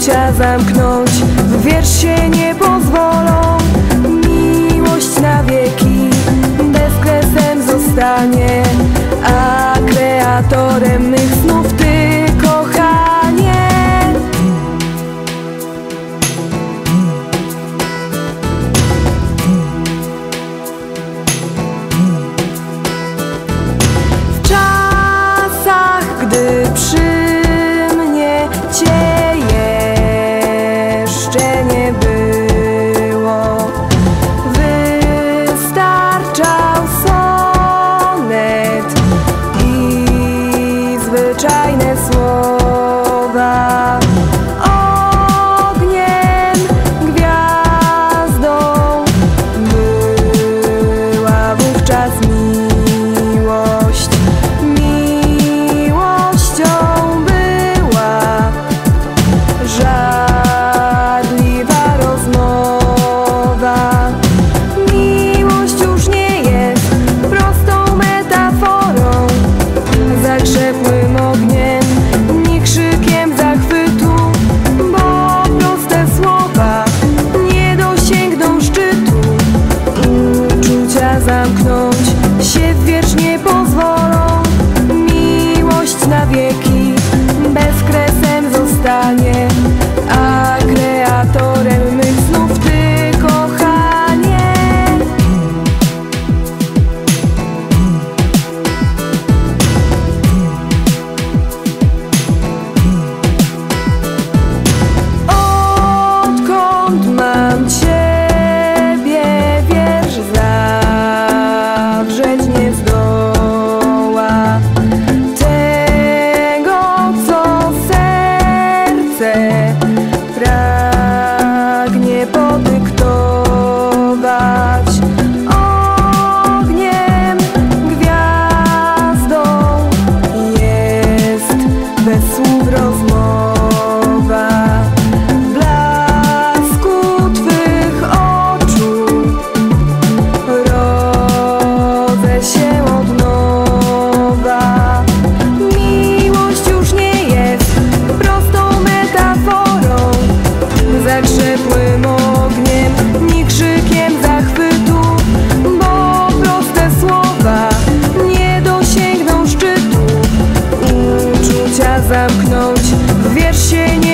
uczucia zamknąć, w wiersz się nie pozwolą. Miłość na wieki bezkresem zostanie, a kreatorem mych snów Ty, kochanie. W czasach, gdy przy mnie Cię jeszcze nie było, wystarczał sonet i zwyczajne słowa. Ogniem, gwiazdą była wówczas miłość. Miłością była żarliwa rozmowa. Miłość już nie jest prostą metaforą, zakrzepłym ogniem, nie krzykiem zachwytu, bo proste słowa nie dosięgną szczytu. Uczucia zamknąć się w wiersz nie pozwolą. Miłość na wieki bezkresem zostanie, a kreatorem mych snów Ty, kochanie. Odkąd mam Ciebie, wiersz zawrzeć nie zdoła tego, co serce pragnie podyktować. Ogniem, gwiazdą jest bez słów rozmowa. W blasku Twych oczu rodzę się od nowa. Miłość już nie jest prostą metaforą, zakrzepłym ogniem, nie krzykiem zachwytu, bo proste słowa nie dosięgną szczytu. Uczucia zamknąć, w wiersz się nie